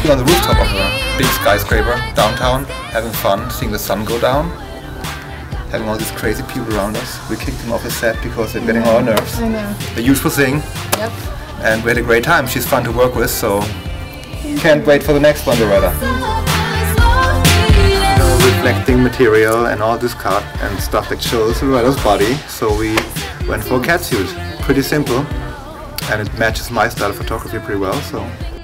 sitting on the rooftop of a big skyscraper downtown, having fun, seeing the sun go down, having all these crazy people around us. We kicked him off his set because they're getting on our nerves. I know. The usual thing. Yep. And we had a great time. She's fun to work with, so can't wait for the next one, Loreta. Reflecting material and all this cut and stuff that shows Loreta's body, so we went for a catsuit. Pretty simple, and it matches my style of photography pretty well, so